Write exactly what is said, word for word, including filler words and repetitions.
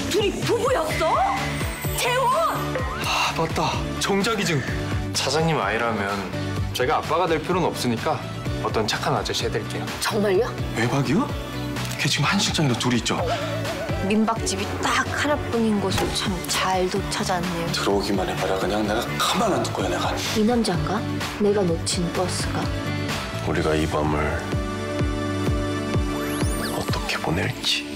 둘이 부부였어? 재혼! 아 맞다. 정자기증. 사장님 아이라면 제가 아빠가 될 필요는 없으니까 어떤 착한 아저씨 해드릴게요. 정말요? 외박이요? 걔 지금 한 실장이랑 둘이 있죠? 민박집이 딱 하나뿐인 곳을 참 잘도 찾았네요. 들어오기만 해봐라. 그냥 내가 가만 안 둘 거야 내가. 이 남잔가? 내가 놓친 버스가? 우리가 이 밤을 어떻게 보낼지.